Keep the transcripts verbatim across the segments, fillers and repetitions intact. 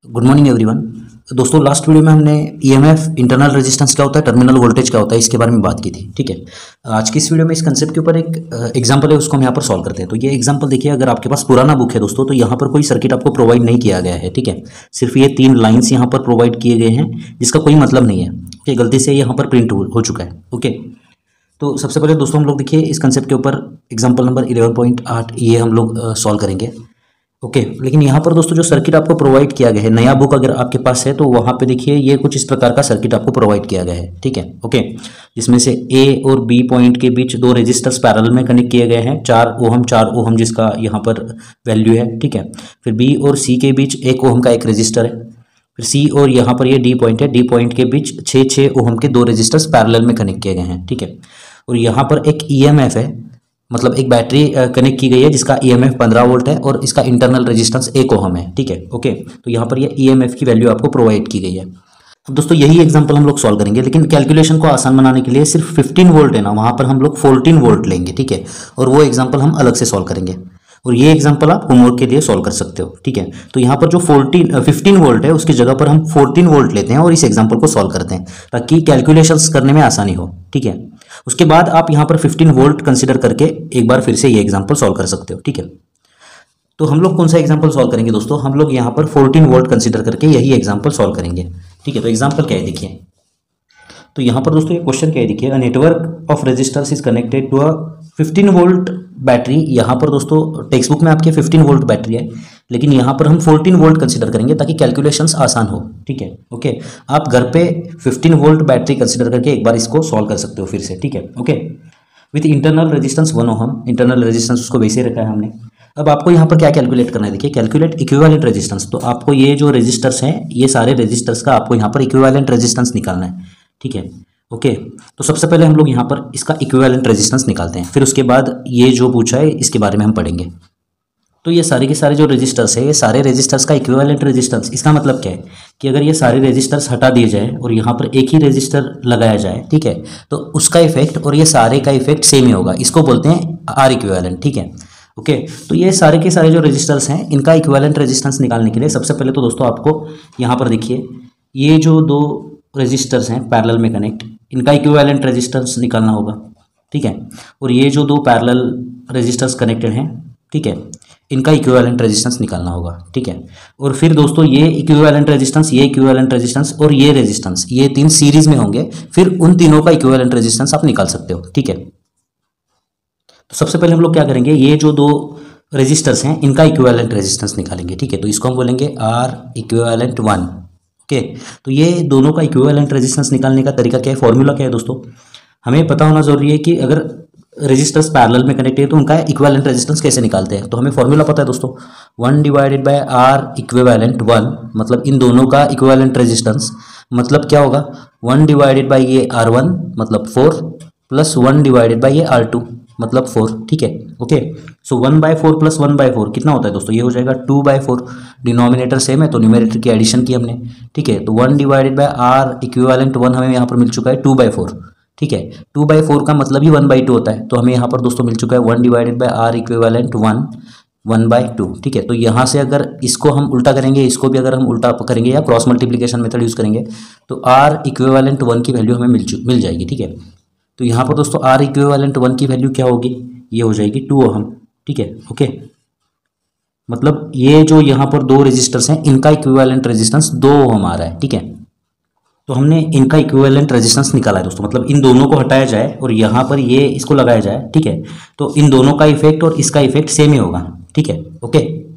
Good morning everyone. दोस्तों last video में हमने ईएमएफ इंटरनल रेजिस्टेंस क्या होता है, टर्मिनल वोल्टेज क्या होता है, इसके बारे में बात की थी। ठीक है, आज की इस वीडियो में इस कंसेप्ट के ऊपर एक एग्जांपल है, उसको हम यहाँ पर सॉल्व करते हैं। तो ये एग्जांपल देखिए, अगर आपके पास पुराना बुक है दोस्तों, तो यहाँ पर कोई सर्किट आपको प्रोवाइड नहीं किया गया है। ठीक है, सिर्फ ये तीन लाइन्स यहाँ पर प्रोवाइड किए गए हैं जिसका कोई मतलब नहीं है। ओके, गलती से यहाँ पर प्रिंट हो चुका है। ओके, तो सबसे पहले दोस्तों हम लोग देखिए इस कंसेप्ट के ऊपर एग्जाम्पल नंबर इलेवन पॉइंट आठ ये हम लोग सॉल्व करेंगे। ओके okay, लेकिन यहाँ पर दोस्तों जो सर्किट आपको प्रोवाइड किया गया है, नया बुक अगर आपके पास है तो वहाँ पे देखिए ये कुछ इस प्रकार का सर्किट आपको प्रोवाइड किया गया है। ठीक है, ओके okay, जिसमें से ए और बी पॉइंट के बीच दो रेजिस्टर्स पैरेलल में कनेक्ट किए गए हैं, चार ओहम चार ओहम जिसका यहाँ पर वैल्यू है। ठीक है, फिर बी और सी के बीच एक ओहम का एक रजिस्टर है, फिर सी और यहाँ पर ये डी पॉइंट है, डी पॉइंट के बीच छः छः ओहम के दो रजिस्टर्स पैरेलल में कनेक्ट किए गए हैं। ठीक है, और यहाँ पर एक ई एम एफ है, मतलब एक बैटरी कनेक्ट की गई है जिसका ईएमएफ पंद्रह वोल्ट है और इसका इंटरनल रेजिस्टेंस एक ओहम है। ठीक है, ओके, तो यहाँ पर ये ईएमएफ की वैल्यू आपको प्रोवाइड की गई है। अब दोस्तों यही एग्जांपल हम लोग सॉल्व करेंगे, लेकिन कैलकुलेशन को आसान बनाने के लिए सिर्फ पंद्रह वोल्ट है ना, वहाँ पर हम लोग चौदह वोल्ट लेंगे। ठीक है, और वो एग्जाम्पल हम अलग से सॉल्व करेंगे, और ये एग्जांपल आप होमवर्क के लिए सॉल्व कर सकते हो। ठीक है, तो यहाँ पर जो फोर्टीन फिफ्टीन वोल्ट है उसकी जगह पर हम फोर्टीन वोल्ट लेते हैं और इस एग्जांपल को सॉल्व करते हैं ताकि कैलकुलेशंस करने में आसानी हो। ठीक है, उसके बाद आप यहाँ पर फिफ्टीन वोल्ट कंसीडर करके एक बार फिर से ये एग्जांपल सॉल्व कर सकते हो। ठीक है, तो हम लोग कौन सा एग्जांपल सॉल्व करेंगे दोस्तों, हम लोग यहाँ पर फोर्टीन वोल्ट कंसीडर करके यही एग्जांपल सॉल्व करेंगे। ठीक है, तो एग्जांपल क्या है देखिए, तो यहाँ पर दोस्तों ये क्वेश्चन क्या है देखिए, a network of resistors is connected to a fifteen volt battery. यहाँ पर दोस्तों टेक्स्ट बुक में आपके फिफ्टीन वोल्ट बैटरी है, लेकिन यहाँ पर हम फोर्टीन वोल्ट कंसीडर करेंगे ताकि कैलकुलेशंस आसान हो। ठीक है, ओके, आप घर पे फिफ्टीन वोल्ट बैटरी कंसीडर करके एक बार इसको सॉल्व कर सकते हो फिर से। ठीक है, okay, with internal resistance one ohm, internal resistance उसको वैसे रखा है हमने। अब आपको यहाँ पर क्या कैलकुलेट करना है देखिए, कैलकुलेट इक्विवेलेंट रेजिस्टेंस। तो आपको ये जो रेजिस्टर्स हैं, ये सारे रेजिस्टर्स का आपको यहाँ पर इक्विवेलेंट रेजिस्टेंस निकालना है। ठीक है, ओके okay, तो सबसे पहले हम लोग यहाँ पर इसका इक्विवेलेंट रेजिस्टेंस निकालते हैं, फिर उसके बाद ये जो पूछा है इसके बारे में हम पढ़ेंगे। तो ये सारे के सारे जो रेजिस्टर्स है, ये सारे रेजिस्टर्स का इक्विवेलेंट रेजिस्टेंस, इसका मतलब क्या है कि अगर ये सारे रेजिस्टर्स हटा दिए जाए और यहाँ पर एक ही रेजिस्टर लगाया जाए, ठीक है, तो उसका इफेक्ट और ये सारे का इफेक्ट सेम ही होगा। इसको बोलते हैं आर इक्विवेलेंट। ठीक है, ओके okay, तो ये सारे के सारे जो रेजिस्टर्स हैं, इनका इक्विवेलेंट रेजिस्टेंस निकालने के लिए सबसे पहले तो दोस्तों आपको यहाँ पर देखिए ये जो दो रेजिस्टर्स हैं पैरेलल में कनेक्ट, इनका इक्विवेलेंट रेजिस्टेंस निकालना होगा। ठीक है, और ये जो दो पैरेलल रेजिस्टर्स कनेक्टेड हैं, ठीक है, इनका इक्विवेलेंट रेजिस्टेंस निकालना होगा। ठीक है, और फिर दोस्तों ये इक्विवेलेंट रेजिस्टेंस, ये इक्विवेलेंट रेजिस्टेंस और ये रेजिस्टेंस, ये तीन सीरीज में होंगे, फिर उन तीनों का इक्विवेलेंट रेजिस्टेंस आप निकाल सकते हो। ठीक है, तो सबसे पहले हम लोग क्या करेंगे, ये जो दो रेजिस्टर्स हैं इनका इक्विवेलेंट रेजिस्टेंस निकालेंगे। ठीक है, तो इसको हम बोलेंगे आर इक्विवेलेंट वन। ओके, तो ये दोनों का इक्विवेलेंट रेजिस्टेंस निकालने का तरीका क्या है, फॉर्मूला क्या है दोस्तों, हमें पता होना जरूरी है कि अगर रेजिस्टर्स पैरेलल में कनेक्ट है तो उनका इक्विवेलेंट रेजिस्टेंस कैसे निकालते हैं। तो हमें फॉर्मूला पता है दोस्तों, one divided by R equivalent one, मतलब इन दोनों का इक्विवेलेंट रेजिस्टेंस, मतलब क्या होगा, वन डिवाइडेड बाय ये आर वन मतलब four, plus one divided by ये आर टू मतलब फोर। ठीक है, okay, so one by four plus one by four कितना होता है दोस्तों, ये हो जाएगा two by four. Denominator same है तो न्यूमरेटर की एडिशन की हमने। ठीक है, तो one divided by R equivalent one हमें यहाँ पर मिल चुका है टू बाय फोर। ठीक है, टू बाय फोर का मतलब ही वन बाई टू होता है, तो हमें यहाँ पर दोस्तों मिल चुका है one divided by R equivalent one, one by two. ठीक है, तो यहाँ से अगर इसको हम उल्टा करेंगे, इसको भी अगर हम उल्टा करेंगे या क्रॉस मल्टीप्लीकेशन मेथड यूज़ करेंगे तो आर इक्विवेलेंट वन की वैल्यू हमें मिल मिल जाएगी। ठीक है, तो यहाँ पर दोस्तों आर इक्विवेलेंट वन की वैल्यू क्या होगी, ये हो जाएगी टू ओहम। ठीक है, ओके, मतलब ये जो यहाँ पर दो रेजिस्टर्स हैं इनका इक्विवेलेंट रेजिस्टेंस दो ओहम आ रहा है। ठीक है, तो हमने इनका इक्विवेलेंट रेजिस्टेंस निकाला है दोस्तों, मतलब इन दोनों को हटाया जाए और यहाँ पर ये इसको लगाया जाए। ठीक है, तो इन दोनों का इफेक्ट और इसका इफेक्ट सेम ही होगा। ठीक है, ओके,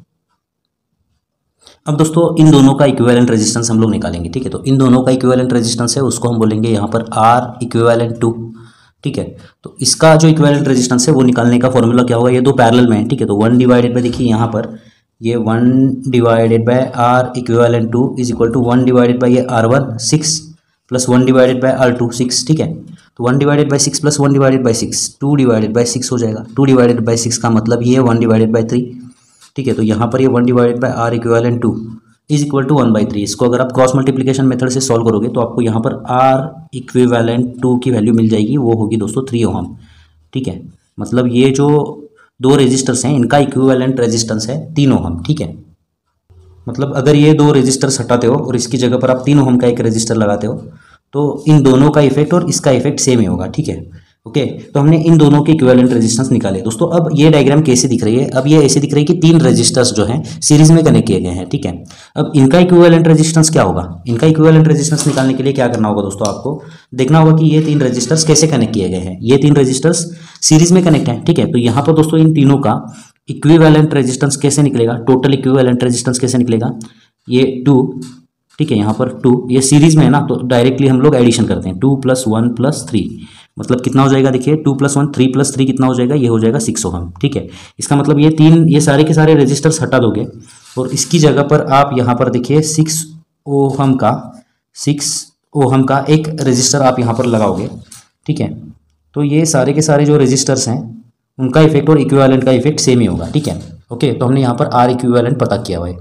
अब दोस्तों इन दोनों का इक्विवेलेंट रेजिस्टेंस हम लोग निकालेंगे। ठीक है, तो इन दोनों का इक्विवेलेंट रेजिस्टेंस है उसको हम बोलेंगे यहाँ पर आर इक्विवेलेंट टू। ठीक है, तो इसका जो इक्विवेलेंट रेजिस्टेंस है वो निकालने का फॉर्मूला क्या होगा, ये दो पैरेलल में है। ठीक है, तो वन डिवाइडेड बाय, देखिए यहाँ पर ये one divided by R equivalent two is equal to one divided by ये R one six plus one divided by R two six. ठीक है, तो one divided by six plus one divided by six, two divided by six हो जाएगा। To divided by six का मतलब ये one divided by three. ठीक है, तो यहाँ पर ये one divided by R equivalent two is equal to one by three. इसको अगर आप क्रॉस मल्टीप्लिकेशन मेथड से सॉल्व करोगे तो आपको यहाँ पर आर इक्विवेलेंट टू की वैल्यू मिल जाएगी, वो होगी दोस्तों थ्री ओहम। ठीक है, मतलब ये जो दो रेजिस्टर्स हैं इनका इक्विवेलेंट रेजिस्टेंस है तीन ओहम। ठीक है, मतलब अगर ये दो रेजिस्टर्स हटाते हो और इसकी जगह पर आप तीन ओम का एक रेजिस्टर लगाते हो तो इन दोनों का इफेक्ट और इसका इफेक्ट सेम ही होगा, ठीक है। ओके, तो हमने इन दोनों के इक्विवेलेंट रेजिस्टेंस निकाले दोस्तों। अब ये डायग्राम कैसे दिख रही है, अब ये ऐसे दिख रही है कि तीन रेजिस्टर्स जो हैं सीरीज में कनेक्ट किए गए हैं, ठीक है। अब इनका इक्विवेलेंट रेजिस्टेंस क्या होगा, इनका इक्विवेलेंट रेजिस्टेंस निकालने के लिए क्या करना होगा दोस्तों, आपको देखना होगा कि ये तीन रेजिस्टर्स कैसे कनेक्ट किए गए हैं। ये तीन रेजिस्टर्स सीरीज में कनेक्ट हैं, ठीक है। तो यहाँ पर दोस्तों इन तीनों का इक्विवेलेंट रेजिस्टेंस कैसे निकलेगा, टोटल इक्विवेलेंट रेजिस्टेंस कैसे निकलेगा, ये टू, ठीक है, यहाँ पर टू, ये सीरीज में है ना, तो डायरेक्टली हम लोग एडिशन करते हैं, two plus one plus three, मतलब कितना हो जाएगा, देखिए two plus one, three plus three कितना हो जाएगा, ये हो जाएगा सिक्स ओहम, ठीक है। इसका मतलब ये तीन, ये सारे के सारे रेजिस्टर्स हटा दोगे और इसकी जगह पर आप यहाँ पर देखिए सिक्स ओहम का सिक्स ओहम का एक रेजिस्टर आप यहाँ पर लगाओगे, ठीक है। तो ये सारे के सारे जो रेजिस्टर्स हैं उनका इफेक्ट और इक्विवेलेंट का इफेक्ट सेम ही होगा, ठीक है। ओके, तो हमने यहाँ पर आर इक्विवेलेंट पता किया हुआ है,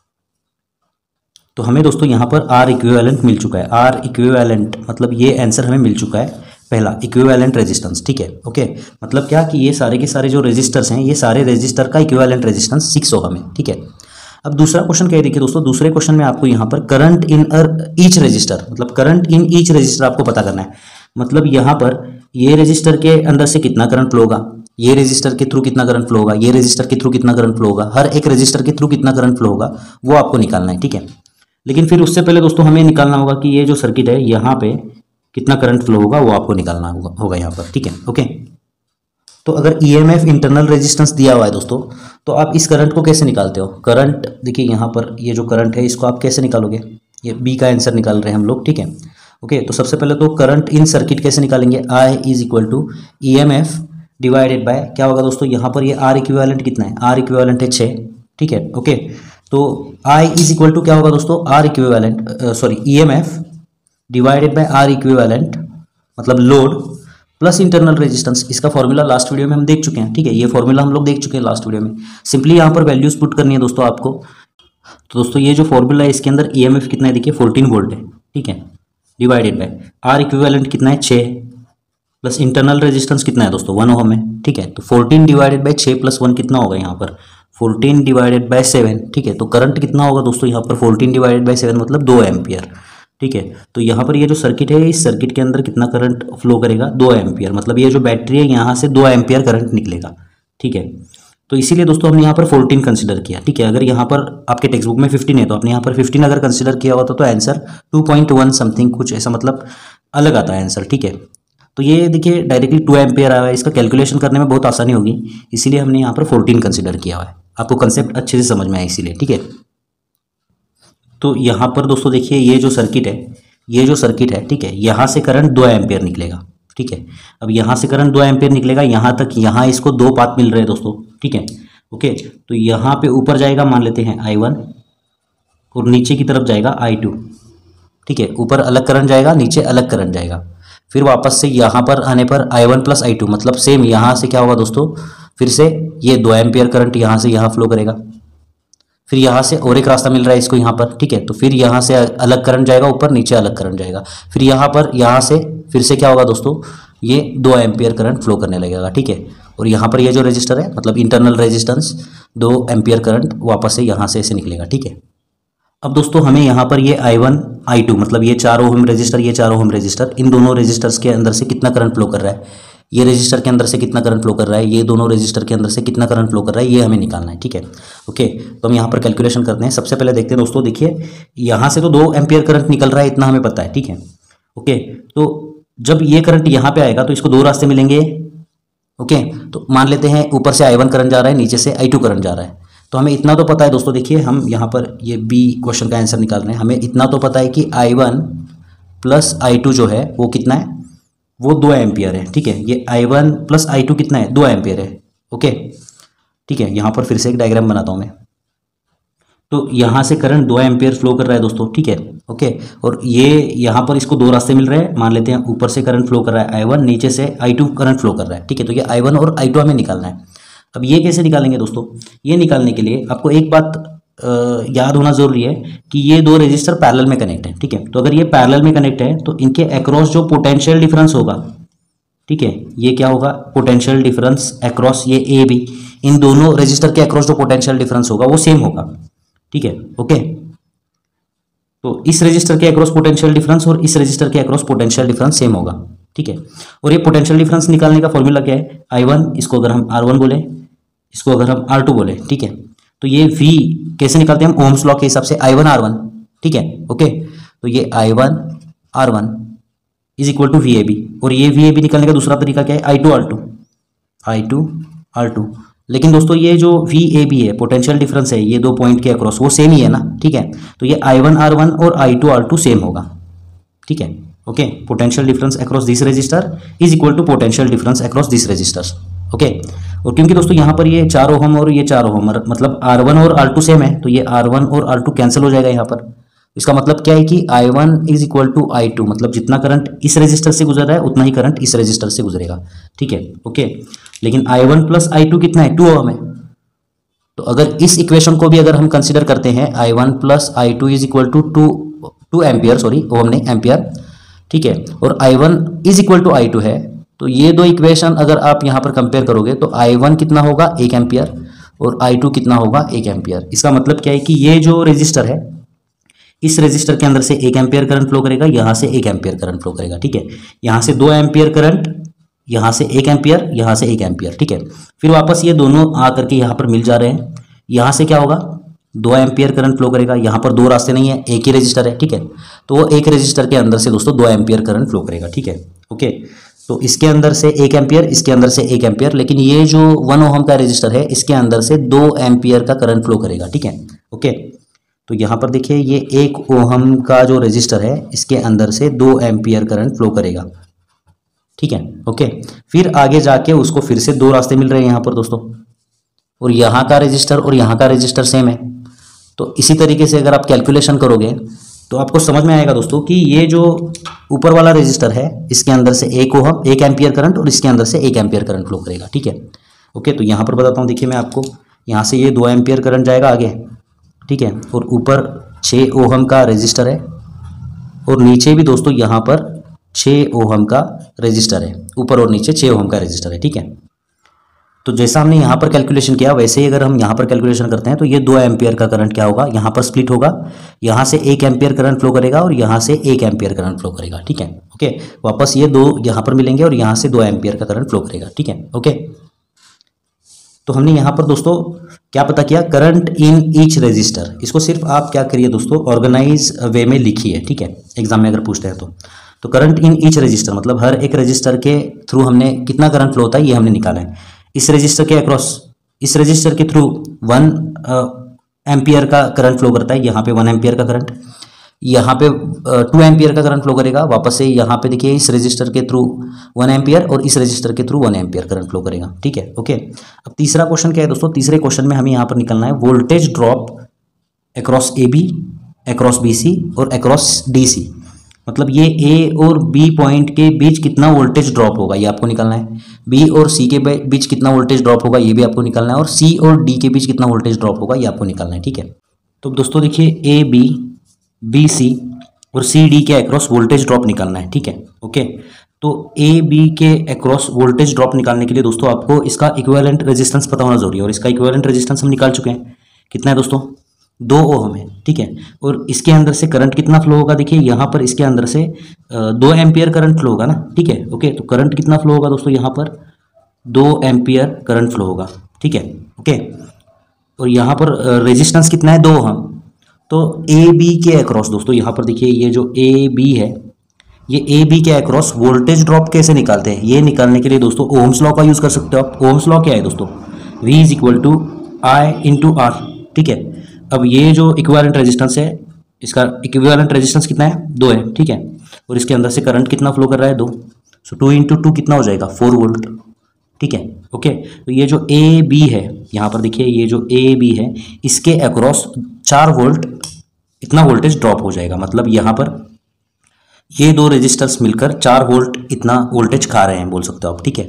तो हमें दोस्तों यहाँ पर आर इक्विवेलेंट मिल चुका है। आर इक्विवेलेंट मतलब ये आंसर हमें मिल चुका है, पहला इक्विवेलेंट रेजिस्टेंस, ठीक है। ओके, मतलब क्या कि ये सारे के सारे जो रेजिस्टर्स हैं, ये सारे रेजिस्टर का इक्विवेलेंट रेजिस्टेंस सिक्स ओहम है, ठीक है। अब दूसरा क्वेश्चन क्या है, देखिए दोस्तों, दूसरे क्वेश्चन में आपको यहाँ पर करंट इन ईच रजिस्टर, मतलब करंट इन ईच रजिस्टर आपको पता करना है। मतलब यहाँ पर ये रजिस्टर के अंदर से कितना करंट फ्लो होगा, ये रजिस्टर के थ्रू कितना करंट फ्लो होगा, ये रजिस्टर के थ्रू कितना करंट फ्लो होगा, हर एक रजिस्टर के थ्रू कितना करंट फ्लो होगा, वो आपको निकालना है, ठीक है। लेकिन फिर उससे पहले दोस्तों हमें निकालना होगा कि ये जो सर्किट है यहाँ पे कितना करंट फ्लो होगा, वो आपको निकालना होगा होगा यहाँ पर, ठीक है। ओके, तो अगर ईएमएफ इंटरनल रेजिस्टेंस दिया हुआ है दोस्तों, तो आप इस करंट को कैसे निकालते हो। करंट देखिए यहाँ पर ये जो करंट है इसको आप कैसे निकालोगे, ये बी का आंसर निकाल रहे हैं हम लोग, ठीक है। ओके, तो सबसे पहले तो करंट इन सर्किट कैसे निकालेंगे, I is equal to E M F divided by क्या होगा दोस्तों, यहाँ पर ये आर इक्विवेलेंट कितना है, आर इक्विवेलेंट है छः, ठीक है। ओके, तो आई इज इक्वल टू क्या होगा दोस्तों, R equivalent sorry E M F divided by R equivalent मतलब लोड प्लस इंटरनल रेजिस्टेंस। इसका फॉर्मूला लास्ट वीडियो में हम देख चुके हैं, ठीक है। ये फॉर्मूला हम लोग देख चुके हैं लास्ट वीडियो में। सिंपली यहाँ पर वैल्यूज पुट करनी है दोस्तों आपको। तो दोस्तों ये जो फॉर्मूला है इसके अंदर ई एम एफ कितना है, देखिए फोर्टीन वोल्ट है, ठीक है, डिवाइडेड बाय आर इक्विवेलेंट कितना है छः, प्लस इंटरनल रेजिस्टेंस कितना है दोस्तों वन ओहम है, ठीक है। तो फोर्टीन डिवाइडेड बाय छः प्लस वन कितना होगा यहाँ पर फोर्टीन डिवाइडेड बाय सेवन, ठीक है। तो करंट कितना होगा दोस्तों यहाँ पर फोर्टीन डिवाइडेड बाय सेवन मतलब दो एम्पियर, ठीक है। तो यहाँ पर ये जो सर्किट है इस सर्किट के अंदर कितना करंट फ्लो करेगा, दो एम्पियर, मतलब ये जो बैटरी है यहाँ से दो एम्पियर करंट निकलेगा, ठीक है। तो इसीलिए दोस्तों हमने यहाँ पर फोर्टीन कंसिडर किया, ठीक है। अगर यहाँ पर आपके टेक्स्ट बुक में फिफ्टीन है तो आपने यहाँ पर फिफ्टीन अगर कंसिडर किया होता तो answer two point one something कुछ ऐसा मतलब अलग आता है आंसर, ठीक है। तो ये देखिए डायरेक्टली टू एम्पियर आया है, इसका कैलकुलेशन करने में बहुत आसानी होगी, इसीलिए हमने यहाँ पर फोर्टीन कंसिडर किया हुआ है। आपको कंसेप्ट अच्छे से समझ में आया इसीलिए, ठीक है। तो यहाँ पर दोस्तों देखिए ये जो सर्किट है ये जो सर्किट है ठीक है, यहाँ से करंट दो एम्पियर निकलेगा, ठीक है। अब यहाँ से करंट दो एम्पियर निकलेगा यहाँ तक, यहाँ इसको दो पाथ मिल रहे हैं दोस्तों, ठीक है। ओके, तो यहाँ पे ऊपर जाएगा मान लेते हैं आई वन और नीचे की तरफ जाएगा आई टू, ठीक है। ऊपर अलग करंट जाएगा, नीचे अलग करंट जाएगा, फिर वापस से यहाँ पर आने पर I one plus I two मतलब सेम यहाँ से क्या होगा दोस्तों, फिर से ये दो एम्पियर करंट यहाँ से यहाँ फ्लो करेगा, फिर यहाँ से और एक रास्ता मिल रहा है इसको यहाँ पर, ठीक है। तो फिर यहाँ से अलग करंट जाएगा ऊपर, नीचे अलग करंट जाएगा, फिर यहाँ पर यहाँ से फिर से क्या होगा दोस्तों, ये दो एम्पियर करंट फ्लो करने लगेगा, ठीक है। और यहाँ पर ये जो रजिस्टर है मतलब इंटरनल रेजिस्टेंस दो एम्पियर करंट वापस से यहाँ से ऐसे निकलेगा, ठीक है। अब दोस्तों हमें यहाँ पर ये आई वन आई टू मतलब ये चार ओम रजिस्टर ये चार ओम रजिस्टर, इन दोनों रजिस्टर्स के अंदर से कितना करंट फ्लो कर रहा है, ये रजिस्टर के अंदर से कितना करंट फ्लो कर रहा है, ये दोनों रजिस्टर के अंदर से कितना करंट फ्लो कर रहा है, ये हमें निकालना है, ठीक है। ओके, तो हम यहाँ पर कैलकुलेशन करते हैं। सबसे पहले देखते हैं दोस्तों, देखिए यहाँ से तो दो एम्पियर करंट निकल रहा है, इतना हमें पता है, ठीक है। ओके, तो जब ये करंट यहाँ पे आएगा तो इसको दो रास्ते मिलेंगे। ओके, तो मान लेते हैं ऊपर से आई वन करंट जा रहा है, नीचे से आई टू करंट जा रहा है, तो हमें इतना तो पता है दोस्तों, देखिए हम यहाँ पर ये बी क्वेश्चन का आंसर निकाल रहे हैं, हमें इतना तो पता है कि I one plus I two जो है वो कितना है, वो दो एम्पियर है, ठीक है। ये I one plus I two कितना है, दो एम्पियर है। ओके, ठीक है, यहाँ पर फिर से एक डायग्राम बनाता हूँ मैं। तो यहाँ से करंट दो एम्पियर फ्लो कर रहा है दोस्तों, ठीक है। ओके, और ये यहाँ पर इसको दो रास्ते मिल रहे हैं, मान लेते हैं ऊपर से करंट फ्लो कर रहा है आई वन, नीचे से आई टू करंट फ्लो कर रहा है, ठीक है। तो ये आई वन और आई टू हमें निकालना है। अब ये कैसे निकालेंगे दोस्तों, ये निकालने के लिए आपको एक बात आ, याद होना जरूरी है कि ये दो रेजिस्टर पैरेलल में कनेक्ट है, ठीक है। तो अगर ये पैरेलल में कनेक्ट है तो इनके अक्रॉस जो पोटेंशियल डिफरेंस होगा, ठीक है, ये क्या होगा, पोटेंशियल डिफरेंस अक्रॉस ये ए बी, इन दोनों रेजिस्टर के अक्रॉस जो पोटेंशियल डिफरेंस होगा वो सेम होगा, ठीक है, ओके। तो इस रजिस्टर के अक्रॉस पोटेंशियल डिफरेंस और इस रजिस्टर के अक्रॉस पोटेंशियल डिफरेंस सेम होगा, ठीक है। और ये पोटेंशियल डिफरेंस निकालने का फॉर्मूला क्या है, आई वन, इसको अगर हम आर वन बोले, इसको अगर हम आर टू बोले, ठीक है। तो ये V कैसे निकालते हैं हम, ओम्स लॉ के हिसाब से आई वन आर वन, ठीक है, ओके। तो ये I one R one is equal to V A B, और ये वी ए बी निकालने का दूसरा तरीका क्या है, I two R two, I two R two. लेकिन दोस्तों ये जो वी ए बी है, पोटेंशियल डिफरेंस है ये दो पॉइंट के अक्रॉस, वो सेम ही है ना, ठीक है। तो ये आई वन आर वन और I two R two same होगा, ठीक है, okay. Potential difference across this resistor is equal to potential difference across this resistors, okay. और क्योंकि दोस्तों यहाँ पर ये चार ओहम और ये चार ओहम, मतलब आर वन और आर टू सेम है, तो ये आर वन और आर टू कैंसिल हो जाएगा यहाँ पर। इसका मतलब क्या है कि I one is equal to I two, मतलब जितना करंट इस रजिस्टर से गुजर रहा है उतना ही करंट इस रजिस्टर से गुजरेगा, ठीक है, ओके। लेकिन I one plus I two कितना है, टू ओहम है। तो अगर इस इक्वेशन को भी अगर हम कंसिडर करते हैं, I one plus I two is equal to two two ampere, sorry ohm नहीं एम्पियर, ठीक है। और I one is equal to I two है, तो ये दो इक्वेशन अगर आप यहाँ पर कंपेयर करोगे तो आई वन कितना होगा, एक एम्पियर, और आई टू कितना होगा, एक एम्पियर। इसका मतलब क्या है कि ये जो रजिस्टर है, इस रजिस्टर के अंदर से एक एम्पियर करंट फ्लो करेगा, यहाँ से एक एम्पियर करंट फ्लो करेगा, ठीक है। यहाँ से दो एम्पियर करंट, यहाँ से एक एम्पियर, यहाँ से एक एम्पियर, ठीक है। फिर वापस ये दोनों आकर के यहाँ पर मिल जा रहे हैं, यहाँ से क्या होगा, दो एम्पियर करंट फ्लो करेगा। यहाँ पर दो रास्ते नहीं है, एक ही रजिस्टर है, ठीक है। तो वो एक रजिस्टर के अंदर से दोस्तों दो एम्पियर करंट फ्लो करेगा, ठीक है, ओके। तो इसके अंदर से एक एम्पियर, इसके अंदर से एक एम्पियर, लेकिन ये जो वन ओहम का रजिस्टर है इसके अंदर से दो एम्पियर का करंट फ्लो करेगा, ठीक है, ओके। तो यहाँ पर देखिए ये एक ओहम का जो रजिस्टर है इसके अंदर से दो एम्पियर करंट फ्लो करेगा, ठीक है, ओके। फिर आगे जाके उसको फिर से दो रास्ते मिल रहे हैं यहाँ पर दोस्तों, और यहाँ का रजिस्टर और यहाँ का रजिस्टर सेम है। तो इसी तरीके से अगर आप कैलकुलेशन करोगे तो आपको समझ में आएगा दोस्तों कि ये जो ऊपर वाला रजिस्टर है इसके अंदर से एक ओहम एक एम्पियर करंट और इसके अंदर से एक एम्पियर करंट फ्लो करेगा, ठीक है, ओके। तो यहाँ पर बताता हूँ, देखिए मैं आपको, यहाँ से ये दो एम्पियर करंट जाएगा आगे, ठीक है, और ऊपर छः ओहम का रजिस्टर है, और नीचे भी दोस्तों यहाँ पर छः ओहम का रजिस्टर है, ऊपर और नीचे छः ओहम का रजिस्टर है, ठीक है। तो जैसा हमने यहाँ पर कैलकुलेशन किया वैसे ही अगर हम यहाँ पर कैलकुलेशन करते हैं तो ये दो एम्पियर का करंट क्या होगा, यहाँ पर स्प्लिट होगा, यहाँ से एक एम्पियर करंट फ्लो करेगा और यहाँ से एक एम्पियर करंट फ्लो करेगा, ठीक है, ओके। वापस ये दो यहाँ पर मिलेंगे और यहाँ से दो एम्पियर का करंट फ्लो करेगा, ठीक है, ओके। तो हमने यहाँ पर दोस्तों क्या पता किया, करंट इन ईच रजिस्टर। इसको सिर्फ आप क्या करिए दोस्तों, ऑर्गेनाइज वे में लिखिए, ठीक है, एग्जाम में अगर पूछते हैं तो। तो करंट इन ईच रजिस्टर मतलब हर एक रजिस्टर के थ्रू हमने कितना करंट फ्लो होता है ये हमने निकाला है। इस रजिस्टर के अक्रॉस, इस रजिस्टर के थ्रू वन एम्पियर का करंट फ्लो करता है, यहाँ पे वन एम्पियर का करंट, यहाँ पे टू एम्पियर का करंट फ्लो करेगा, वापस से यहाँ पे देखिए इस रजिस्टर के थ्रू वन एम्पियर और इस रजिस्टर के through one ampere current flow करेगा, ठीक है, ओके। अब तीसरा क्वेश्चन क्या है दोस्तों, तीसरे क्वेश्चन में हमें यहाँ पर निकलना है voltage drop across A B, across B C और अक्रॉस डी सी। मतलब ये ए और बी पॉइंट के बीच कितना वोल्टेज ड्रॉप होगा ये आपको निकालना है, बी और सी के बीच कितना वोल्टेज ड्रॉप होगा ये भी आपको निकालना है, और सी और डी के बीच कितना वोल्टेज ड्रॉप होगा ये आपको निकालना है, ठीक है। तो दोस्तों देखिए ए बी, बी सी और सी डी के अक्रॉस वोल्टेज ड्रॉप निकालना है, ठीक है, ओके। तो ए बी के अक्रॉस वोल्टेज ड्रॉप निकालने के लिए दोस्तों आपको इसका इक्विवेलेंट रेजिस्टेंस पता होना जरूरी है, और इसका इक्विवेलेंट रेजिस्टेंस हम निकाल चुके हैं, कितना है दोस्तों, दो ओहम है, ठीक है। और इसके अंदर से करंट कितना फ्लो होगा, देखिए यहाँ पर इसके अंदर से दो एम्पियर करंट फ्लो होगा ना, ठीक है, ओके। तो करंट कितना फ्लो होगा दोस्तों, यहाँ पर दो एम्पियर करंट फ्लो होगा, ठीक है, ओके। और यहाँ पर रेजिस्टेंस कितना है, दो ओहम। तो ए बी के अक्रॉस दोस्तों यहाँ पर देखिए ये जो ए बी है, ये ए बी के अक्रॉस वोल्टेज ड्रॉप कैसे निकालते हैं, ये निकालने के लिए दोस्तों ओम्स लॉ का यूज कर सकते हो आप। ओम्स लॉ क्या है दोस्तों, V is equal to I into R, ठीक है। अब ये जो इक्विवेलेंट रेजिस्टेंस है, इसका इक्विवेलेंट रेजिस्टेंस कितना है, दो है, ठीक है। और इसके अंदर से करंट कितना फ्लो कर रहा है, दो, सो टू इंटू टू कितना हो जाएगा, फोर वोल्ट, ठीक है, ओके। तो ये जो ए बी है यहाँ पर देखिए, ये जो ए बी है इसके अक्रॉस चार वोल्ट इतना वोल्टेज ड्रॉप हो जाएगा। मतलब यहाँ पर ये दो रेजिस्टर्स मिलकर चार वोल्ट इतना वोल्टेज खा रहे हैं बोल सकते हो आप, ठीक है।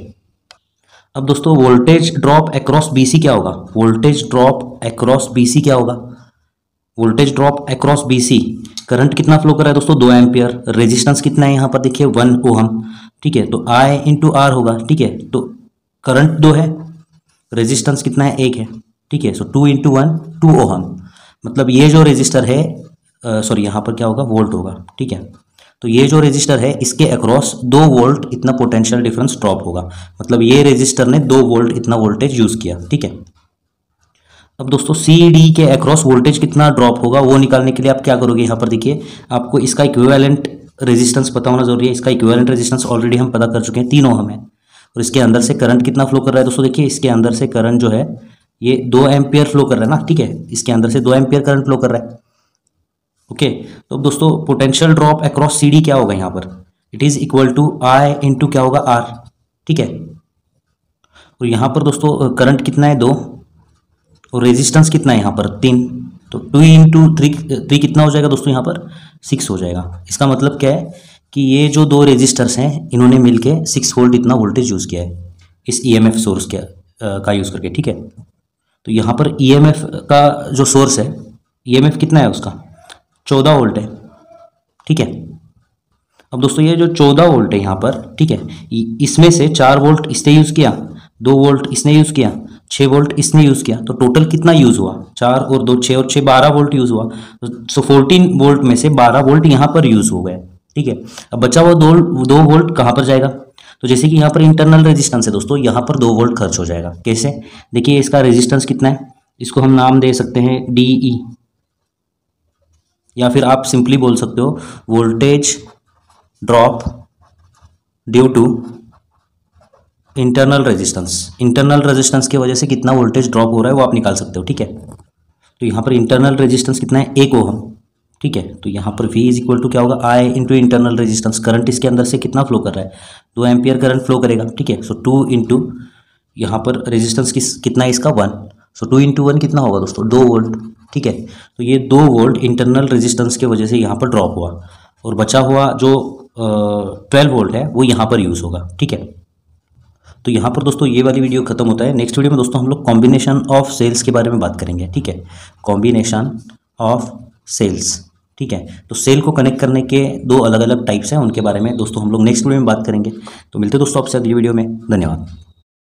अब दोस्तों वोल्टेज ड्रॉप अक्रॉस बीसी क्या होगा, वोल्टेज ड्रॉप अक्रॉस बीसी क्या होगा, voltage drop across B C, current कितना फ्लो कर रहा है दोस्तों, दो एम्पियर, रेजिस्टेंस कितना है यहाँ पर देखिए वन ओहम, ठीक है। तो आई इंटू आर होगा, ठीक है। तो करंट दो है, रेजिस्टेंस कितना है, एक है, ठीक है। So two into one, two ohm. मतलब ये जो रेजिस्टर है, सॉरी यहाँ पर क्या होगा, वोल्ट होगा, ठीक है। तो ये जो रेजिस्टर है इसके अक्रॉस दो वोल्ट इतना पोटेंशियल डिफरेंस ड्रॉप होगा, मतलब ये रेजिस्टर ने दो वोल्ट इतना वोल्टेज यूज किया, ठीक है। अब दोस्तों सी डी के अक्रॉस वोल्टेज कितना ड्रॉप होगा वो निकालने के लिए आप क्या करोगे, यहाँ पर देखिए आपको इसका इक्विवेलेंट रेजिस्टेंस पता होना जरूरी है। इसका इक्विवेलेंट रेजिस्टेंस ऑलरेडी हम पता कर चुके हैं, तीन ओम है। और इसके अंदर से करंट कितना फ्लो कर रहा है दोस्तों, देखिए इसके अंदर से करंट जो है ये दो एम्पियर फ्लो कर रहा है ना, ठीक है। इसके अंदर से दो एम्पियर करंट फ्लो कर रहा है, ओके। तो दोस्तों potential drop across C D क्या होगा यहाँ पर, it is equal to I into क्या होगा, आर, ठीक है। और यहाँ पर दोस्तों करंट कितना है, दो, और रेजिस्टेंस कितना है यहाँ पर, तीन। तो टू इंटू थ्री थ्री कितना हो जाएगा दोस्तों, यहाँ पर सिक्स हो जाएगा। इसका मतलब क्या है कि ये जो दो रेजिस्टर्स हैं इन्होंने मिलके सिक्स वोल्ट इतना वोल्टेज यूज़ किया है इस ईएमएफ सोर्स के का यूज़ करके, ठीक है। तो यहाँ पर ईएमएफ का जो सोर्स है, ईएमएफ कितना है उसका, चौदह वोल्ट है, ठीक है। अब दोस्तों ये जो चौदह वोल्ट है यहाँ पर, ठीक है, इसमें से चार वोल्ट इसने यूज़ किया, दो वोल्ट इसने यूज़ किया, छः वोल्ट इसने यूज़ किया, तो टोटल कितना यूज़ हुआ, चार और दो छः और छः बारह वोल्ट यूज़ हुआ। सो फोर्टीन वोल्ट में से बारह वोल्ट यहाँ पर यूज़ हो गए, ठीक है। अब बचा हुआ दो दो वोल्ट कहाँ पर जाएगा, तो जैसे कि यहाँ पर इंटरनल रेजिस्टेंस है दोस्तों, यहाँ पर दो वोल्ट खर्च हो जाएगा। कैसे, देखिए इसका रेजिस्टेंस कितना है, इसको हम नाम दे सकते हैं डी ई, या फिर आप सिंपली बोल सकते हो voltage drop due to internal resistance. Internal resistance की वजह से कितना वोल्टेज ड्रॉप हो रहा है वो आप निकाल सकते हो, ठीक है। तो यहाँ पर इंटरनल रेजिस्टेंस कितना है, एक ओम, ठीक है। तो यहाँ पर V इज इक्वल टू क्या होगा, I into internal resistance. Current इसके अंदर से कितना फ्लो कर रहा है, दो एम्पियर करंट फ्लो करेगा, ठीक है। सो टू इंटू यहाँ पर रेजिस्टेंस किस कितना है इसका, one. So two into one कितना होगा दोस्तों, दो वोल्ट, ठीक है। तो ये दो वोल्ट इंटरनल रेजिस्टेंस की वजह से यहाँ पर ड्रॉप हुआ, और बचा हुआ जो ट्वेल्व वोल्ट है वो यहाँ पर यूज़ होगा, ठीक है। तो यहाँ पर दोस्तों ये वाली वीडियो खत्म होता है। नेक्स्ट वीडियो में दोस्तों हम लोग कॉम्बिनेशन ऑफ सेल्स के बारे में बात करेंगे, ठीक है। कॉम्बिनेशन ऑफ सेल्स, ठीक है। तो सेल को कनेक्ट करने के दो अलग अलग टाइप्स हैं, उनके बारे में दोस्तों हम लोग नेक्स्ट वीडियो में बात करेंगे। तो मिलते हैं दोस्तों आपसे अगली वीडियो में, धन्यवाद।